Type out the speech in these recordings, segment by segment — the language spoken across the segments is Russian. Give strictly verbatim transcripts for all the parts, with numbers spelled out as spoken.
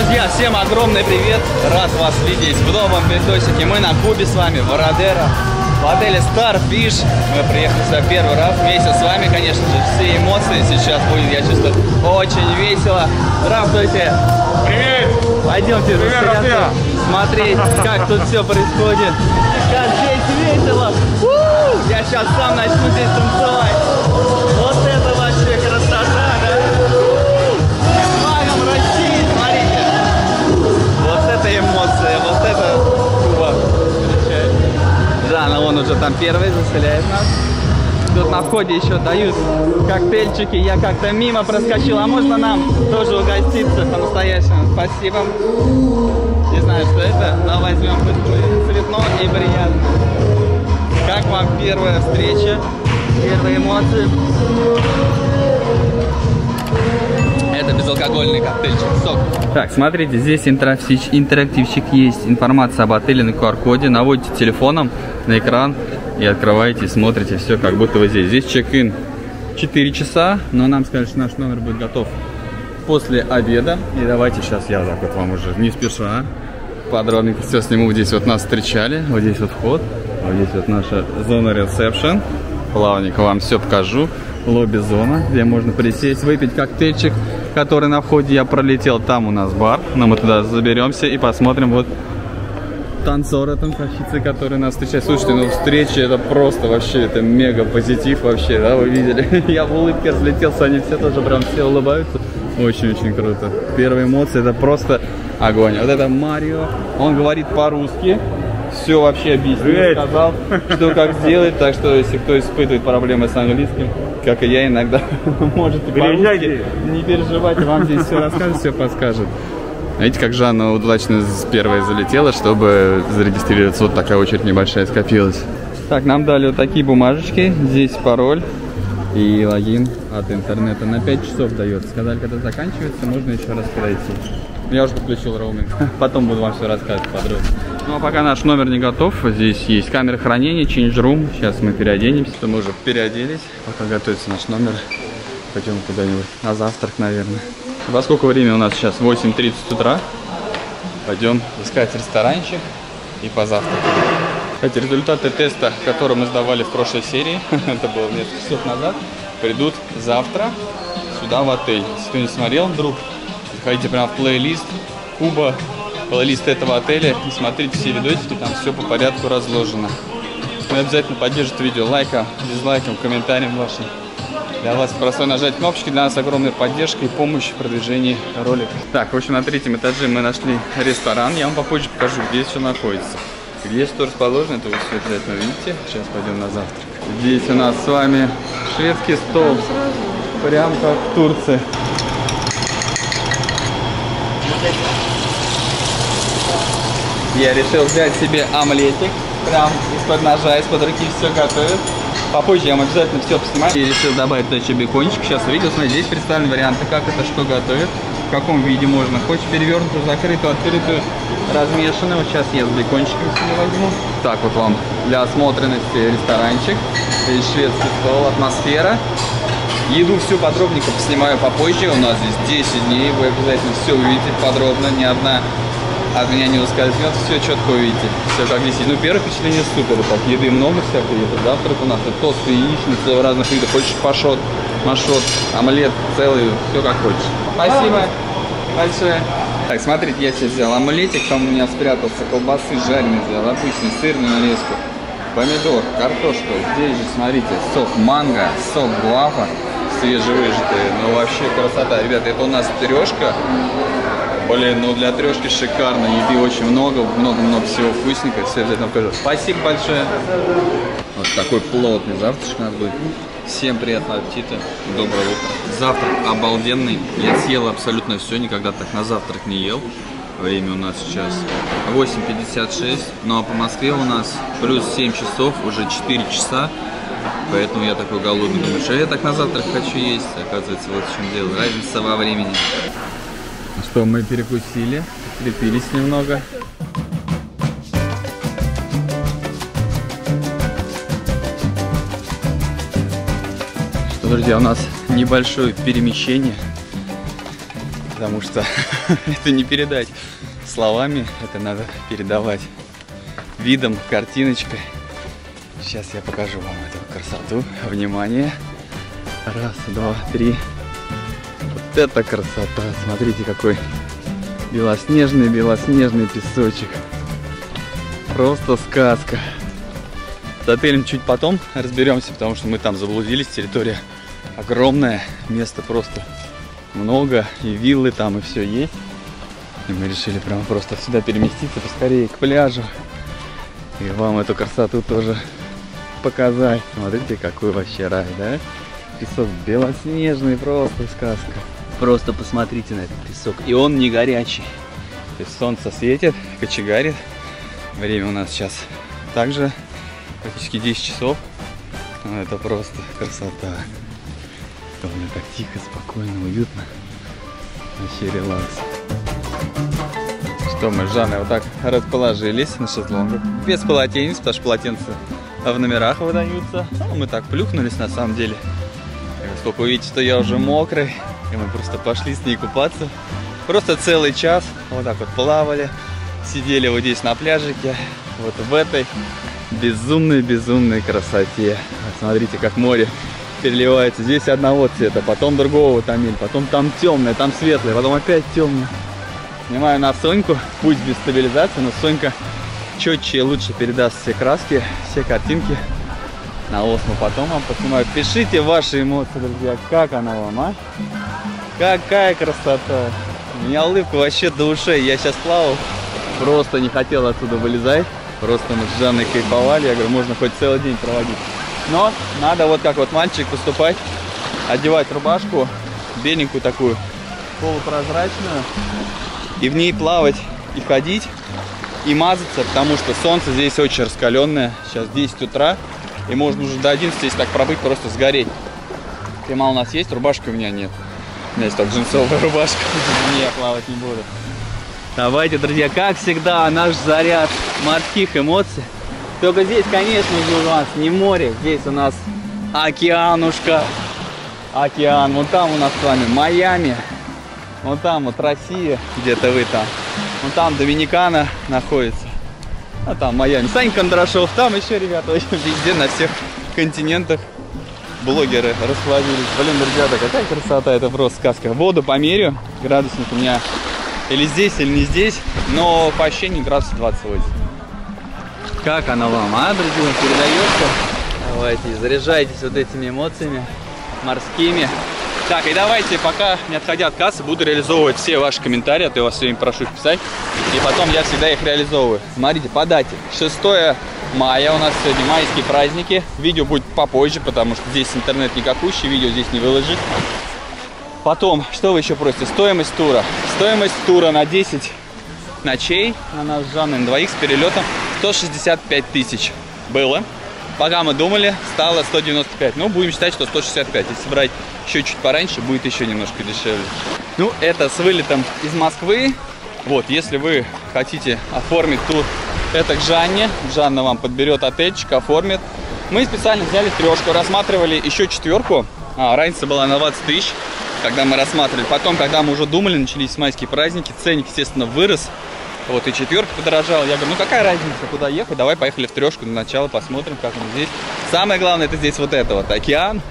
Друзья, всем огромный привет! Рад вас видеть в новом видосике. Мы на Кубе с вами, в Орадеро, в отеле Starfish. Мы приехали сюда первый раз вместе с вами, конечно же, все эмоции сейчас будет, я чувствую, очень весело. Здравствуйте! Привет! Пойдемте заселяться, смотреть, как тут все происходит. Как здесь весело! У-у-у! Я сейчас сам начну здесь танцевать. Вот это вообще красота, да? С флагом России, смотрите. Вот это эмоция, вот это Куба. Да, но он уже там первый заселяет нас. Тут на входе еще дают коктейльчики. Я как-то мимо проскочил. А можно нам тоже угоститься по-настоящему? Спасибо. Не знаю, что это, но возьмем цветно и приятно. Как вам первая встреча? Первые эмоции? Это безалкогольный коктейльчик, сок. Так, смотрите, здесь интерактивчик, интерактивчик есть. Информация об отеле на ку ар коде. Наводите телефоном на экран и открываете, смотрите, все как будто вы здесь. Здесь чек-ин четыре часа, но нам сказали, что наш номер будет готов после обеда. И давайте сейчас я вот так вот вам уже не спеша подробненько все сниму. Вот здесь вот нас встречали, вот здесь вот вход, вот здесь вот наша зона ресепшн. Плавненько вам все покажу. Лобби-зона, где можно присесть, выпить коктейльчик, который на входе я пролетел. Там у нас бар, но мы туда заберемся и посмотрим вот танцоры, танцовщицы, которые нас встречают. Слушайте, ну встреча это просто вообще, это мега позитив вообще, да, вы видели? Я в улыбке разлетелся, они все тоже прям все улыбаются. Очень-очень круто. Первые эмоции это просто огонь. Вот это Марио, он говорит по-русски. Все вообще объяснил, сказал, что как сделать. Так что, если кто испытывает проблемы с английским, как и я иногда, можете по-русски, не переживайте, вам здесь все расскажет, все подскажет. Видите, как Жанна удачно первая залетела, чтобы зарегистрироваться. Вот такая очередь небольшая скопилась. Так, нам дали вот такие бумажечки. Здесь пароль и логин от интернета. На пять часов дается. Сказали, когда заканчивается, можно еще раз пройти. Я уже подключил роуминг. Потом буду вам все рассказывать подробно. Ну а пока наш номер не готов, здесь есть камера хранения, change room. Сейчас мы переоденемся. Мы уже переоделись. Пока готовится наш номер, пойдем куда-нибудь на завтрак, наверное. Во сколько время у нас сейчас? восемь тридцать утра. Пойдем искать ресторанчик и позавтракать. Эти результаты теста, которые мы сдавали в прошлой серии, это было несколько часов назад, придут завтра сюда в отель. Если кто не смотрел, вдруг заходите прямо в плейлист Куба, плейлист этого отеля и смотрите все видосики, там все по порядку разложено. Вы обязательно поддержите видео лайком, дизлайком, комментарием вашим. Для вас простое нажать кнопочки, для нас огромная поддержка и помощь в продвижении ролика. Так, в общем, на третьем этаже мы нашли ресторан. Я вам попозже покажу, где все находится. Где что расположено, это вы все обязательно увидите. Сейчас пойдем на завтрак. Здесь у нас с вами шведский стол, прям как в Турции. Я решил взять себе омлетик, прям из-под ножа, из-под руки все готовят. Попозже я вам обязательно все поснимаю. Я решил добавить туда еще бекончик. Сейчас увидел, смотрите, здесь представлены варианты, как это что готовят, в каком виде можно. Хочешь перевернутую, закрытую, открытую, размешанную. Вот сейчас я с бекончиком себе возьму. Так вот вам для осмотренности ресторанчик. Здесь шведский стол, атмосфера. Еду всю подробненько поснимаю попозже. У нас здесь десять дней, вы обязательно все увидите подробно, ни одна от меня не ускользнет, все четко увидите. Все как здесь. Ну, первое впечатление супер. Так, еды много всякой. Это завтрак у нас, это тосты, яичницы разных видов. Хочешь пашот, машот, омлет целый, все как хочешь. Спасибо большое. Так, смотрите, я себе взял омлетик, там у меня спрятался, колбасы жареные взял, обычный сырную нарезку, помидор, картошка. Здесь же, смотрите, сок манго, сок гуава, свежевыжатый. Ну, вообще красота. Ребята, это у нас трешка. Блин, ну для трешки шикарно, еды очень много, много-много всего вкусненького, все обязательно покажу. Спасибо большое. Вот такой плотный завтрак у нас будет. Всем приятного аппетита, доброе утро. Завтрак обалденный, я съел абсолютно все, никогда так на завтрак не ел. Время у нас сейчас восемь пятьдесят шесть, ну а по Москве у нас плюс семь часов, уже четыре часа. Поэтому я такой голодный, думаю, что я так на завтрак хочу есть. Оказывается, вот в чем дело, разница во времени. Что, мы перекусили, крепились немного. Что, друзья, у нас небольшое перемещение. потому что это не передать словами, это надо передавать видом, картиночкой. Сейчас я покажу вам эту красоту. Внимание. Раз, два, три. Вот это красота. Смотрите, какой белоснежный-белоснежный песочек. Просто сказка. С отелем чуть потом разберемся, потому что мы там заблудились. Территория огромная, места просто много, и виллы там, и все есть. И мы решили прямо просто сюда переместиться, поскорее к пляжу. И вам эту красоту тоже показать. Смотрите, какой вообще рай, да? Песок белоснежный, просто сказка. Просто посмотрите на этот песок. И он не горячий. То есть солнце светит, кочегарит. Время у нас сейчас также практически десять часов. Но это просто красота. Главное, так тихо, спокойно, уютно. Вообще релакс. Что мы с Жанной вот так расположились на шезлонгах. Без полотенец, потому что полотенца в номерах выдаются. Ну, мы так плюхнулись на самом деле. И поскольку вы видите, что я уже мокрый, и мы просто пошли с ней купаться. Просто целый час вот так вот плавали. Сидели вот здесь на пляжике. Вот в этой безумной-безумной красоте. Смотрите, как море переливается. Здесь одного цвета, потом другого томиль, потом там темное, там светлое, потом опять темное. Снимаю на Соньку, пусть без стабилизации, но Сонька четче и лучше передаст все краски, все картинки. На Осмо потом вам поснимаю. Пишите ваши эмоции, друзья, как она вам, а? Какая красота! У меня улыбка вообще до ушей. Я сейчас плавал, просто не хотел отсюда вылезать. Просто мы с Жанной кайфовали. Я говорю, можно хоть целый день проводить. Но надо вот как вот мальчик поступать. Одевать рубашку беленькую такую, полупрозрачную. И в ней плавать и ходить, и мазаться, потому что солнце здесь очень раскаленное. Сейчас десять утра, и можно уже до одиннадцати, если так пробыть, просто сгореть. Крема у нас есть, рубашки у меня нет. У меня есть только джинсовая рубашка, не, я плавать не буду. Давайте, друзья, как всегда, наш заряд морских эмоций. Только здесь, конечно же, у нас не море, здесь у нас океанушка. Океан, вон там у нас с вами Майами. Вон там вот Россия, где-то вы там. Вон там Доминикана находится. А там Майами. Саня Кондрашов. Там еще ребята везде, на всех континентах блогеры расплодились. Блин, ребята, какая красота. Это просто сказка. Воду померю. Градусник у меня или здесь, или не здесь. Но по ощущению градусов двадцать восемь. Как она вам, а, друзья, передается? Давайте, заряжайтесь вот этими эмоциями морскими. Так, и давайте, пока не отходя от кассы, буду реализовывать все ваши комментарии, а то я вас сегодня прошу их писать, и потом я всегда их реализовываю. Смотрите, по дате. шестое мая у нас сегодня майские праздники. Видео будет попозже, потому что здесь интернет никакущий, видео здесь не выложить. Потом, что вы еще просите? Стоимость тура. Стоимость тура на десять ночей на нас с Жанной на двоих с перелетом сто шестьдесят пять тысяч было. Пока мы думали, стало сто девяносто пять. Ну, будем считать, что сто шестьдесят пять. Если брать еще чуть пораньше, будет еще немножко дешевле. Ну, это с вылетом из Москвы. Вот, если вы хотите оформить тур, это к Жанне. Жанна вам подберет отельчик, оформит. Мы специально взяли трешку, рассматривали еще четверку. А, разница была на двадцать тысяч, когда мы рассматривали. Потом, когда мы уже думали, начались майские праздники, ценник, естественно, вырос. Вот и четверка подорожала. Я говорю, ну какая разница, куда ехать? Давай поехали в трешку для начала, посмотрим, как он здесь. Самое главное, это здесь вот это вот океан,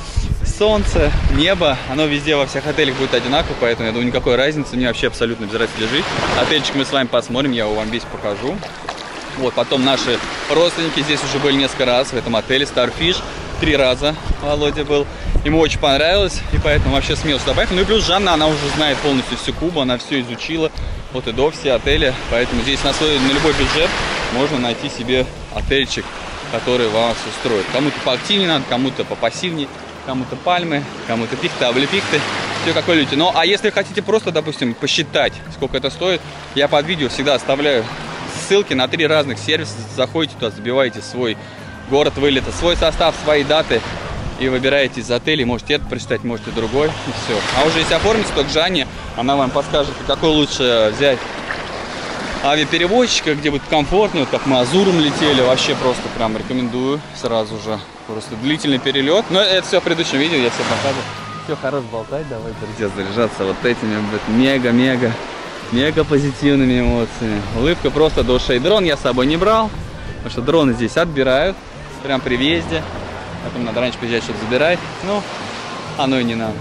солнце, небо. Оно везде во всех отелях будет одинаково, поэтому я думаю, никакой разницы. Мне вообще абсолютно без разницы жить. Отельчик мы с вами посмотрим, я его вам весь покажу. Вот, потом наши родственники здесь уже были несколько раз в этом отеле. Starfish. Три раза Володя был. Ему очень понравилось, и поэтому вообще смело сюда поехал. Ну и плюс Жанна, она уже знает полностью всю Кубу, она все изучила. Вот и до все отели, поэтому здесь на, свой, на любой бюджет можно найти себе отельчик, который вас устроит. Кому-то поактивнее надо, кому-то попассивнее, кому-то пальмы, кому-то пихты, облепихты, все как вы любите. Ну а если хотите просто, допустим, посчитать, сколько это стоит, я под видео всегда оставляю ссылки на три разных сервиса. Заходите туда, забиваете свой город вылета, свой состав, свои даты и выбираете из отелей. Можете это прочитать, можете другой, и все. А уже если оформите, то к Жанне, она вам подскажет, какой лучше взять авиаперевозчика, где будет комфортно. Вот как мы Азуром летели, вообще просто прям рекомендую сразу же. Просто длительный перелет. Но это все в предыдущем видео, я все показываю. Все, хорош болтать, давай, друзья, заряжаться вот этими мега-мега, мега позитивными эмоциями. Улыбка просто до ушей. Дрон я с собой не брал, потому что дроны здесь отбирают, прям при въезде. Потом надо раньше приезжать, чтобы забирать. Ну, оно и не надо.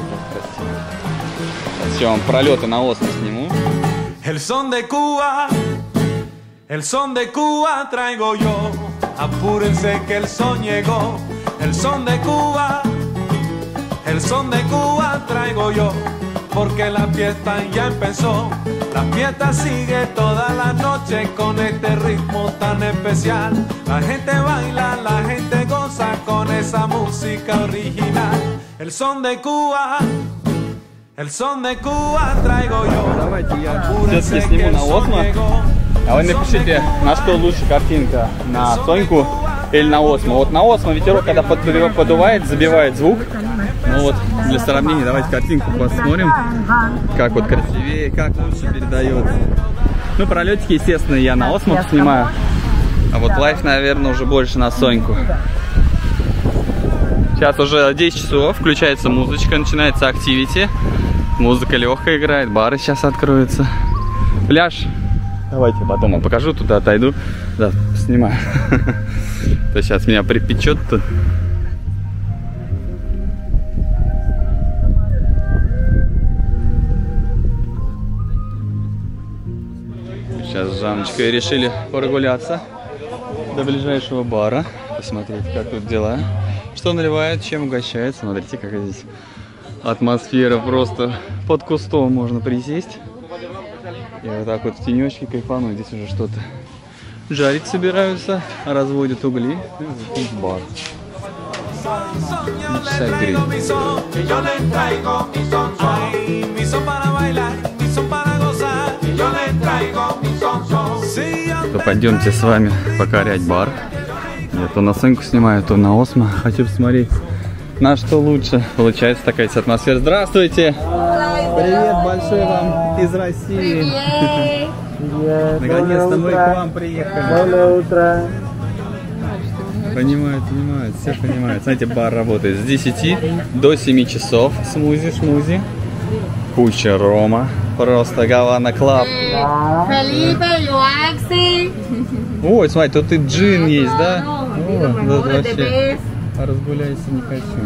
Сейчас я вам пролеты на остров сниму. El son de Cuba, el son de Cuba traigo yo. Apúrense que el son llegó. El son de Cuba, el son de Cuba traigo yo. Porque la fiesta ya empezó. La fiesta sigue toda la noche con este ritmo tan especial. La gente baila, la gente goza con esa música original. El son de Cuba, el son de Cuba traigo yo. Давайте я все-таки сниму на Осмо. А вы напишите, на что лучше картинка, на Соньку или на Осмо. Вот на Осмо ветерок, когда подувает, забивает звук. Ну вот, для сравнения, давайте картинку посмотрим, как вот красивее, как лучше передается. Ну, пролетики, естественно, я на Осмо снимаю. А вот лайф, наверное, уже больше на Соньку. Сейчас уже десять часов, включается музычка, начинается активити. Музыка легкая играет, бары сейчас откроются. Пляж. Давайте потом вам покажу, туда отойду. Да, снимаю. То сейчас меня припечет тут. Сейчас с Жанночкой решили прогуляться до ближайшего бара. Посмотреть, как тут дела. Что наливают, чем угощают. Смотрите, какая здесь атмосфера. Просто под кустом можно присесть. И вот так вот в тенечке кайфануть. Здесь уже что-то жарить собираются, разводят угли. И здесь бар. шестьдесят гривен. То пойдемте с вами покорять бар. Я то на Соньку снимаю, то на Осмо. Хочу посмотреть, на что лучше. Получается такая атмосфера. Здравствуйте! Привет большой вам из России! Привет! Наконец-то мы к вам приехали. Доброе утро! Понимают, понимают, все понимают. Знаете, бар работает с десяти до семи часов. Смузи-шмузи. Куча рома. Просто Гавана Клаб. Ой, смотри, тут и джин есть, да? О, да, вообще. Разгуляйся не хочу.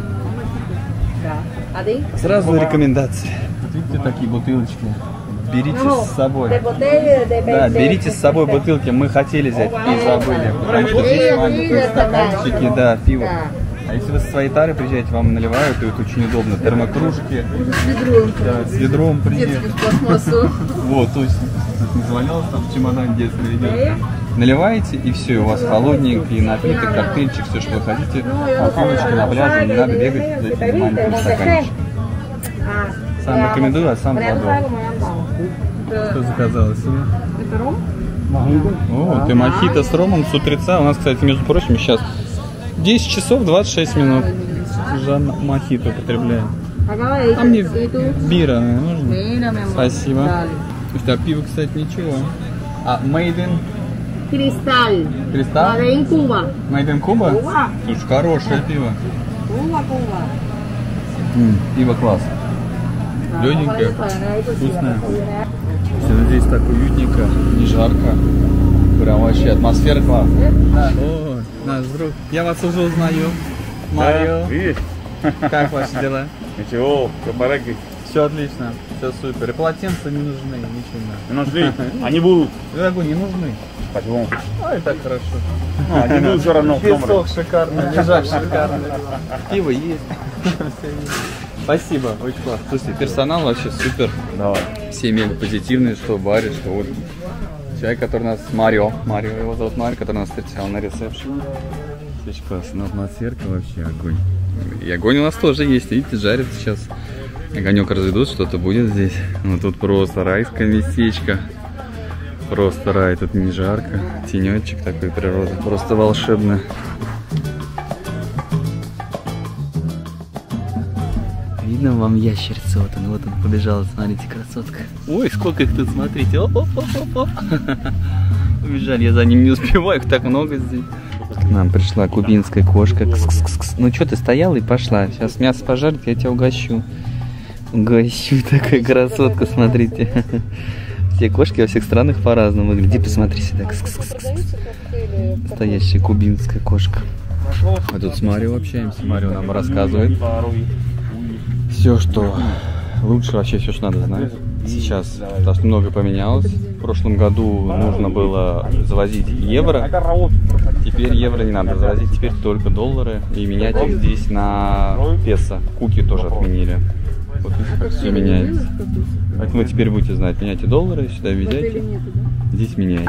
Сразу рекомендации. Вот видите, такие бутылочки. Берите с собой. Да, берите с собой бутылки. Мы хотели взять и забыли. Потому что здесь маленькие стаканчики, да, пиво. А если вы со своей тарой приезжаете, вам наливают, и это очень удобно. Термокружки. С ведром. Да, с ведром приедет. Пластмассу. Вот, то есть не завалялось там в чемодан детский идет. Наливаете, и все, у вас холодненький напиток, коктейльчик, все, что вы хотите. А пивочка на пляже, не надо бегать за этим маленьким стаканчиком. Сам рекомендую, а сам водой. Что заказала себе? Это ром? О, ты мохито с ромом с утреца. У нас, кстати, между прочим, сейчас десять часов двадцать шесть минут. Жанна мохито употребляем. А мне бира нужно? Спасибо. Так, пиво, кстати, ничего. А made in? Кристалл. Кристалл? Made in Cuba. Made in Cuba? Cuba. Слушай, хорошее пиво. Cuba, Cuba. М, пиво класс. Легенькое, вкусное. Все здесь так уютненько, не жарко. Прям вообще атмосфера класс. О, наш друг. Я вас уже узнаю. Марио. Видишь? Как ваши дела? Ничего, все в порядке. Все отлично, все супер. И полотенца не нужны, ничего. Не нужны? Они будут. Дорогой, не нужны. Почему? Ой, так хорошо. Ну, они будут все равно в номере. Песок шикарный, лежак шикарный. Пиво есть. Спасибо, очень классно. Слушайте, персонал вообще супер. Давай. Все мега позитивные, что баре, что вот. Человек, который нас, Марио, Марио его зовут Марио, который нас встречал на ресепшене. Очень классно, атмосферка вообще огонь. И огонь у нас тоже есть, видите, жарит сейчас. Огонек разведут, что-то будет здесь. Ну тут просто райское местечко. Просто рай, тут не жарко. Тенечек такой природы, просто волшебно. Видно вам ящерицу, вот он, вот он побежал, смотрите, красотка. Ой, сколько их тут, смотрите, оп-оп-оп-оп. Убежали, я за ним не успеваю, их так много здесь. К нам пришла кубинская кошка. Кс-кс-кс. Ну что ты стояла и пошла? Сейчас мясо пожарит, я тебя угощу. Угощу, такая красотка, смотрите. Все кошки во всех странах по-разному выглядят. Иди посмотри сюда. Кс-кс-кс. Настоящая кубинская кошка. А тут с Марио общаемся. Марио нам рассказывает все, что лучше, вообще все, что надо знать сейчас, потому что много поменялось. В прошлом году нужно было завозить евро, теперь евро не надо завозить, теперь только доллары, и менять их здесь на песо. Куки тоже отменили. Вот видите, как все меняется. Поэтому вы теперь будете знать, меняйте доллары, сюда везете, здесь меняйте.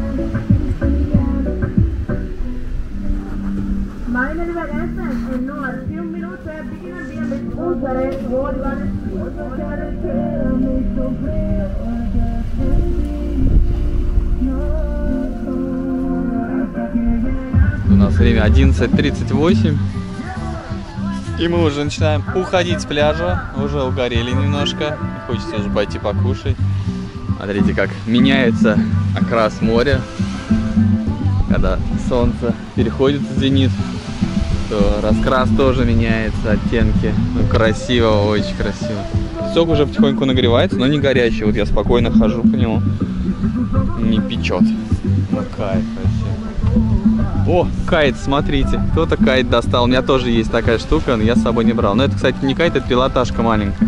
У нас время одиннадцать тридцать восемь, и мы уже начинаем уходить с пляжа, уже угорели немножко, хочется уже пойти покушать. Смотрите, как меняется окрас моря, когда солнце переходит в зенит, то раскрас тоже меняется, оттенки. Ну, красиво, очень красиво. Песок уже потихоньку нагревается, но не горячий. Вот я спокойно хожу по нему, не печет. Ну, кайф вообще. О, кайт, смотрите, кто-то кайт достал. У меня тоже есть такая штука, но я с собой не брал. Но это, кстати, не кайт, это пилотажка маленькая.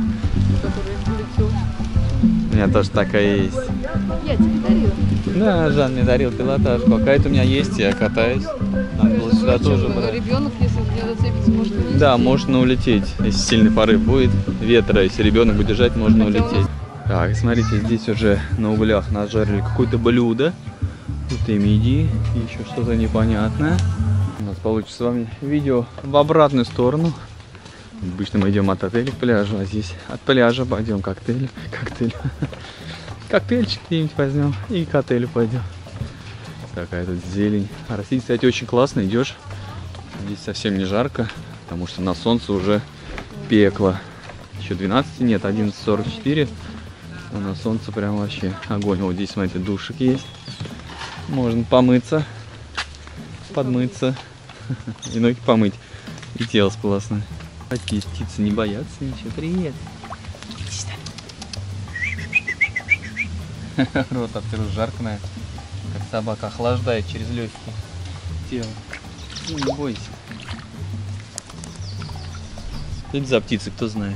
У меня тоже такая есть. Я тебе дарила. Да, Жан мне дарил пилотажку. А кайт у меня есть, я катаюсь. Надо было сюда ну, тоже брать. Ребенок, если не зацепится, может улететь. Да, можно улететь. Если сильный порыв будет ветра, если ребенок будет держать, можно Хотя улететь. Нас... Так, смотрите, здесь уже на углях нажарили какое-то блюдо. Тут и мидии, и еще что-то непонятное. У нас получится с вами видео в обратную сторону. Обычно мы идем от отеля к пляжу, а здесь от пляжа пойдем к коктейлю. Коктейль. Коктейльчик где-нибудь возьмем и к отелю пойдем. Такая тут зелень. А Россия, кстати, очень классно, идешь. Здесь совсем не жарко, потому что на солнце уже пекло. Еще двенадцать, нет, одиннадцать сорок четыре. А на солнце прям вообще огонь. Вот здесь, смотрите, душик есть. Можно помыться, подмыться, и ноги помыть, и тело сполоснуть. Такие птицы не боятся ничего. Привет. Рот открыл, жарко, наверное. Как собака охлаждает через легкие тело. Ну, не бойся. Что это за птицы, кто знает?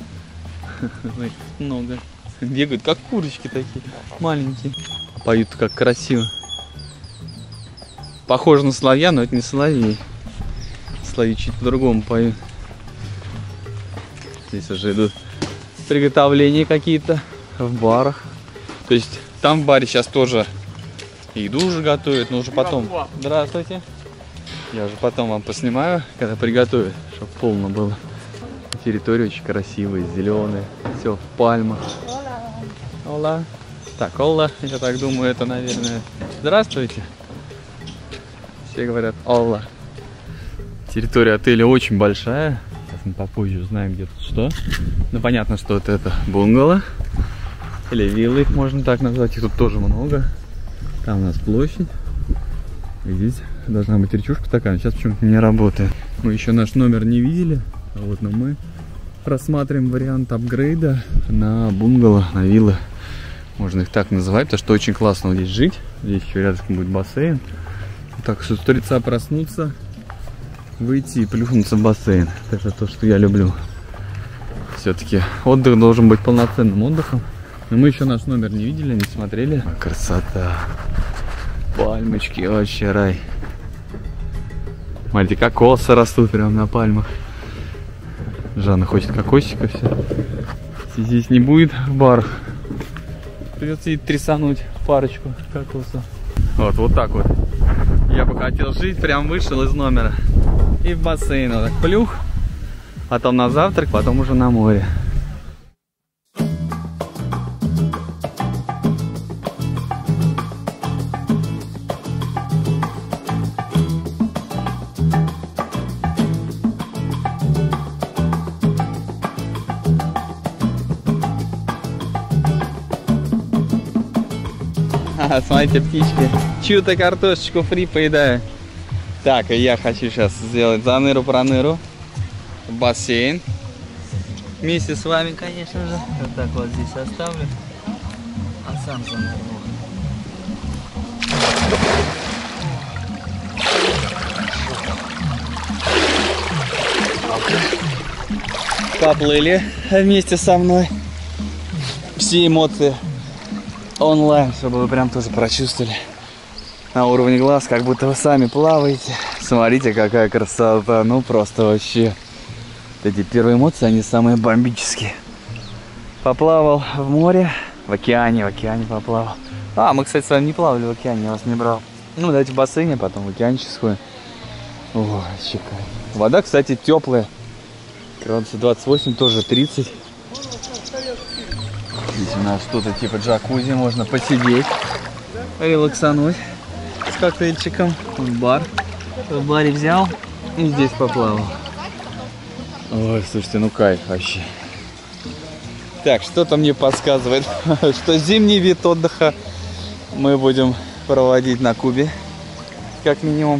Много. Бегают, как курочки такие, маленькие. Поют как красиво. Похоже на соловья, но это не соловей. Соловьи чуть по-другому поют. Здесь уже идут приготовления какие-то в барах. То есть там в баре сейчас тоже еду уже готовят, но уже потом. Здравствуйте. Я уже потом вам поснимаю, когда приготовят, чтобы полно было. Территория очень красивая, зеленая, все в пальмах. Ола. Так, Ола, я так думаю, это, наверное, здравствуйте. Все говорят Ола. Территория отеля очень большая. Сейчас мы попозже узнаем, где тут что. Ну, понятно, что вот это бунгало. Или виллы, их можно так назвать. Их тут тоже много. Там у нас площадь. И здесь должна быть речушка такая, но сейчас почему-то не работает. Мы еще наш номер не видели. А вот, но мы рассматриваем вариант апгрейда на бунгало, на виллы. Можно их так называть, потому что очень классно здесь жить. Здесь еще рядом будет бассейн. Так, с утреца проснуться, выйти и плюхнуться в бассейн. Это то, что я люблю. Все-таки отдых должен быть полноценным отдыхом. Но мы еще наш номер не видели, не смотрели. Красота. Пальмочки, вообще рай. Смотрите, кокосы растут прямо на пальмах. Жанна хочет кокосика, все. Если здесь не будет в барах, придется и трясануть парочку кокосов. Вот, вот так вот. Я бы хотел жить, прям вышел из номера. И в бассейн вот так плюх. Потом на завтрак, потом уже на море. Смотрите, птички. Чью-то картошечку фри поедаю. Так, и я хочу сейчас сделать заныру-проныру в бассейн. Вместе с вами, конечно же. Вот так вот здесь оставлю. А сам занырну. Поплыли вместе со мной. Все эмоции онлайн, чтобы вы прям тоже прочувствовали на уровне глаз, как будто вы сами плаваете. Смотрите, какая красота. Ну просто вообще. Эти первые эмоции, они самые бомбические. Поплавал в море, в океане, в океане поплавал. А, мы, кстати, с вами не плавали в океане, я вас не брал. Ну, давайте в бассейне, потом в океанчик сходим. Ой, чекай. Вода, кстати, теплая. Градусов двадцать восемь, тоже тридцать. Здесь у нас что-то типа джакузи, можно посидеть, релаксануть с коктейльчиком. Бар. В баре взял и здесь поплавал. Ой, слушайте, ну кайф вообще. Так, что-то мне подсказывает, что зимний вид отдыха мы будем проводить на Кубе, как минимум.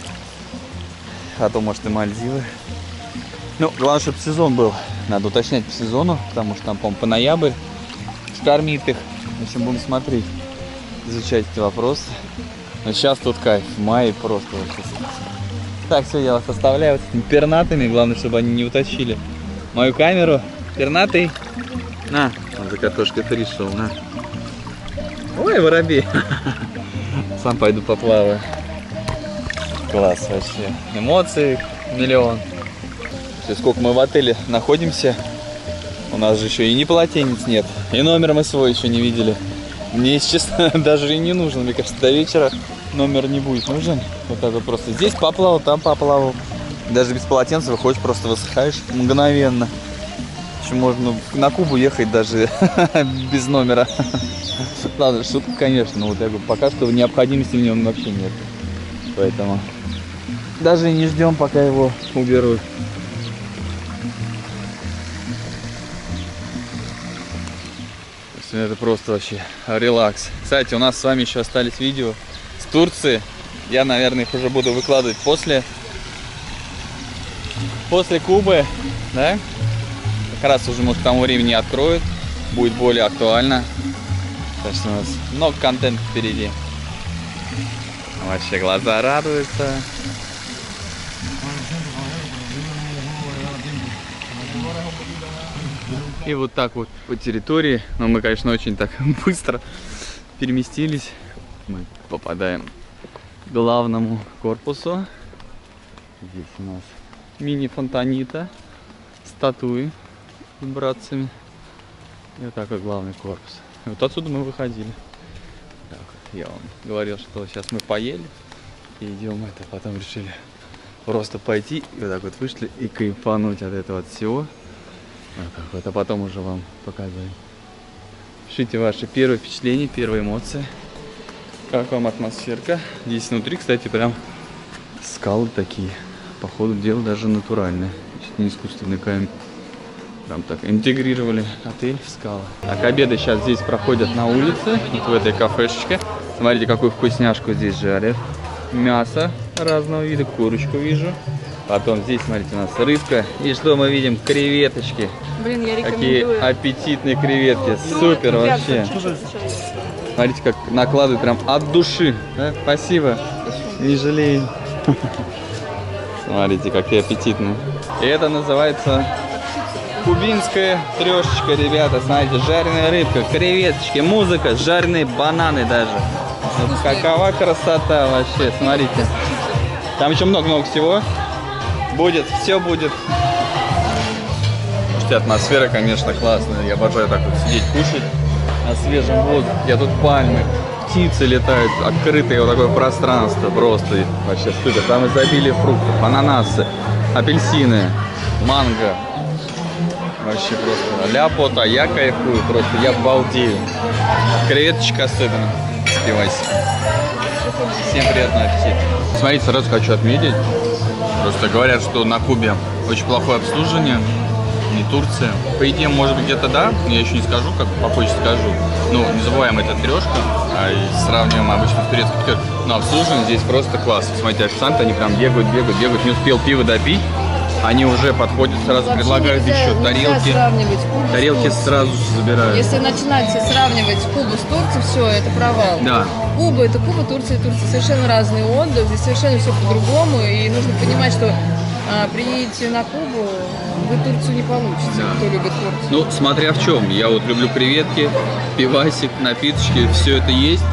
А то, может, и Мальдивы. Ну, главное, чтобы сезон был. Надо уточнять по сезону, потому что там, по-моему, по ноябрь штормит их. В общем, будем смотреть, изучать эти вопросы. Но сейчас тут кайф, в мае просто вообще. Так, все, я вас оставляю с этими пернатыми. Главное, чтобы они не утащили мою камеру. Пернатый. На, он за картошкой фри шел, на. Ой, воробей. Сам пойду поплаваю. Класс вообще. Эмоций миллион. Все, сколько мы в отеле находимся. У нас же еще и не полотенец нет. И номер мы свой еще не видели. Мне, если честно, даже и не нужен. Мне кажется, до вечера номер не будет нужен. Вот так вот просто здесь поплавал, там поплавал. Даже без полотенца выходишь, просто высыхаешь мгновенно. Еще можно на Кубу ехать даже без номера. Ладно, шутка, конечно, но вот я говорю, пока что необходимости в нем вообще нет. Поэтому даже не ждем, пока его уберут. Это просто вообще релакс. Кстати, у нас с вами еще остались видео с Турции. Я, наверное, их уже буду выкладывать после после Кубы, да? Как раз уже, может, к тому времени откроют. Будет более актуально. Так что у нас много контента впереди. Вообще глаза радуются. И вот так вот по территории, но мы, конечно, очень так быстро переместились. Мы попадаем к главному корпусу. Здесь у нас мини-фонтанита, статуи с братцами. И вот такой главный корпус. И вот отсюда мы выходили. Так, я вам говорил, что сейчас мы поели и идем это, потом решили просто пойти и вот так вот вышли и кайфануть от этого от всего. Вот так вот, а потом уже вам показать. Пишите ваши первые впечатления, первые эмоции. Как вам атмосферка? Здесь внутри, кстати, прям скалы такие. По ходу дела даже натуральные. Чуть не искусственный камень. Прям так интегрировали отель в скалы. Так, обеды сейчас здесь проходят на улице, вот в этой кафешечке. Смотрите, какую вкусняшку здесь жарят. Мясо разного вида, курочку вижу. Потом здесь, смотрите, у нас рыбка. И что мы видим? Креветочки. Блин, я Какие рекомендую. аппетитные креветки. Супер вообще. Смотрите, как накладывают прям от души. Да? Спасибо. Не жалею. Смотрите, какие аппетитные. И это называется кубинская трешечка, ребята. Смотрите, жареная рыбка, креветочки, музыка, жареные бананы даже. Вот какова красота вообще, смотрите. Там еще много-много всего. Будет, все будет. Слушайте, атмосфера, конечно, классная. Я обожаю так вот сидеть, кушать на свежем воздухе. Тут пальмы, птицы летают, открытое вот такое пространство. Просто вообще супер. Там изобилие фруктов, ананасы, апельсины, манго. Вообще просто ляпота, я кайфую, просто я балдею. Креветочка особенно. Спивайся. Всем приятного аппетита. Смотрите, сразу хочу отметить. Просто говорят, что на Кубе очень плохое обслуживание, не Турция. По идее, может быть, где-то да, я еще не скажу, как попозже скажу. Ну, не забываем, это трешка, а и сравниваем обычно с турецкой пятеркой. Но обслуживание здесь просто класс. Смотрите, официанты, они прям бегают, бегают, бегают. Не успел пиво допить, они уже подходят, сразу Вообще предлагают нельзя, еще нельзя тарелки. сравнивать Кубу с Тарелки Турцией. сразу забирают. Если начинать сравнивать Кубу с Турцией, все, это провал. Да. Куба это Куба, Турция Турция. Совершенно разный отдых, здесь совершенно все по-другому. И нужно понимать, что а, приедете на Кубу, вы Турцию не получите, Да. кто любит Турцию. Ну, смотря в чем. Я вот люблю креветки, пивасик, напиточки, все это есть.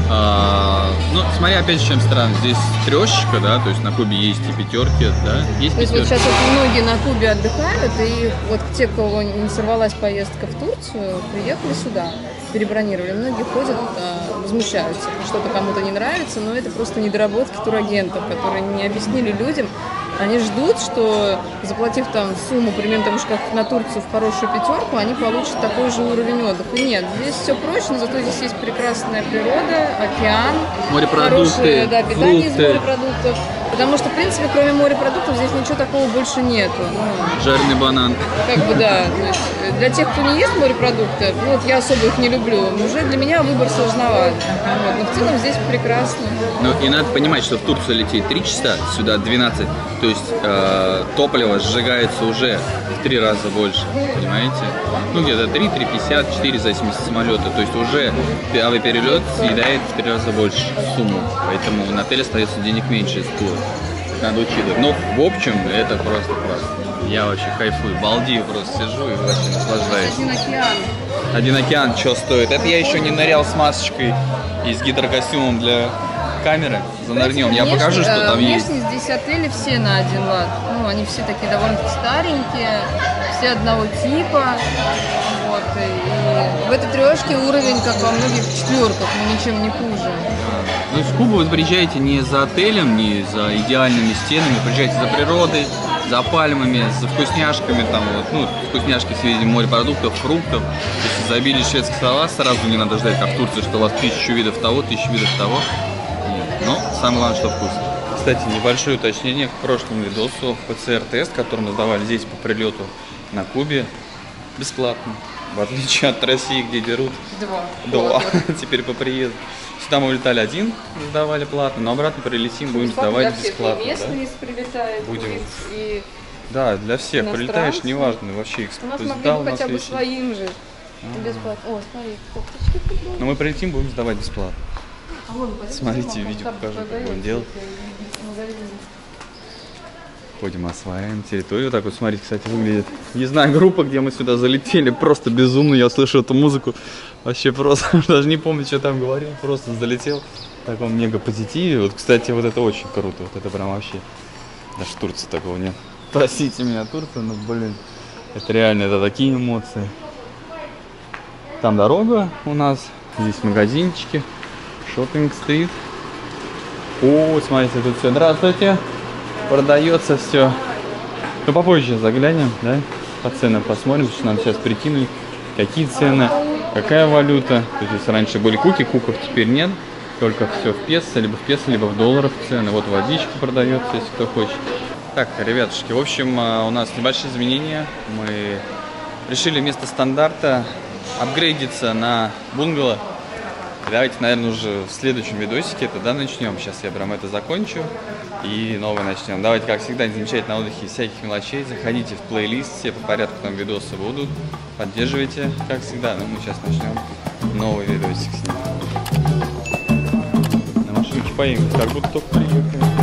А, ну, смотря опять же, чем стран. Здесь трешечка, да, то есть на Кубе есть и пятерки, да, есть То есть вот пятерки. сейчас вот многие на Кубе отдыхают, и вот те, кого не сорвалась поездка в Турцию, приехали сюда, перебронировали. Многие ходят, а, возмущаются, что-то кому-то не нравится, но это просто недоработки турагентов, которые не объяснили людям. Они ждут, что заплатив там сумму примерно тому же, как на Турцию в хорошую пятерку, они получат такой же уровень отдыха. И нет, здесь все проще, но зато здесь есть прекрасная природа, океан, Морепродукты, хорошее, да, питание из фрукты. морепродуктов. Потому что, в принципе, кроме морепродуктов здесь ничего такого больше нету. Ну, Жареный банан. как бы да, то есть для тех, кто не ест морепродукты, ну вот я особо их не люблю, уже для меня выбор сложноват. Вот, но в целом здесь прекрасно. Ну и надо понимать, что в Турцию лететь три часа, сюда двенадцать. То есть э, топливо сжигается уже в три раза больше, понимаете? Ну где-то три, три пятьдесят, четыре в зависимости от самолета. То есть уже авиаперелет съедает в три раза больше сумму. Поэтому на отель остается денег меньше из тура. Надо учитывать. Но в общем это просто классно. Я вообще кайфую, балдею, просто сижу и вообще наслаждаюсь. Один океан. Один океан что стоит? Это я еще не нырял с масочкой и с гидрокостюмом для камеры. Занырнем. Я Внешне- покажу, что э, там есть. Внешне здесь отели все на один лад. Ну, они все такие довольно-таки старенькие, все одного типа. Вот, и в этой трешке уровень, как во многих четверках, но ничем не хуже. Ну, в Кубу вы приезжаете не за отелем, не за идеальными стенами, приезжаете за природой, за пальмами, за вкусняшками, там вот, ну, вкусняшки в виде морепродуктов, фруктов. То есть изобилие шведских стола, сразу не надо ждать, как в Турции, что у вас тысячу видов того, тысячу видов того. Но самое главное, что вкусно. Кстати, небольшое уточнение к прошлому видосу. ПЦР-тест, который мы сдавали здесь по прилету на Кубе, бесплатно. В отличие от России, где берут Два. два. Теперь по приезду. Сюда мы улетали один, сдавали платно, но обратно прилетим, будем сдавать бесплатно. И местные прилетают, Будем. и, и Да, для всех. Иностранцы. Прилетаешь, неважно, вообще их у нас могли сдал бы на хотя бы следующий. своим же. Бесплатно. О, смотри, кофточки футбол. Но мы прилетим, будем сдавать бесплатно. А вон, подожди, Смотрите, вон, видео там покажу, как продается он делает. в магазине. Ходим, осваиваем территорию. Вот так вот, смотрите, кстати, выглядит. Не знаю, группа, где мы сюда залетели, просто безумно. Я слышу эту музыку. Вообще просто, даже не помню, что там говорил. Просто залетел в таком мега позитиве. Вот, кстати, вот это очень круто. Вот это прям вообще. Даже в Турции такого нет. Простите меня, Турция, но, блин, это реально, это такие эмоции. Там дорога у нас. Здесь магазинчики. Шоппинг-стрит. О, смотрите, тут все. Здравствуйте. Продается все. Ну, попозже заглянем, да? По ценам посмотрим, что нам сейчас прикинули. Какие цены, какая валюта. То есть раньше были куки, куков теперь нет. Только все в песо, либо в песо, либо в долларах цены. Вот водичка продается, если кто хочет. Так, ребятушки, в общем, у нас небольшие изменения. Мы решили вместо стандарта апгрейдиться на бунгало. Давайте, наверное, уже в следующем видосике тогда начнем. Сейчас я прям это закончу и новое начнем. Давайте, как всегда, не замечайте на отдыхе всяких мелочей. Заходите в плейлист, все по порядку там видосы будут. Поддерживайте, как всегда. Ну, мы сейчас начнем новый видосик с ним. На машинке поехали, как будто только приехали.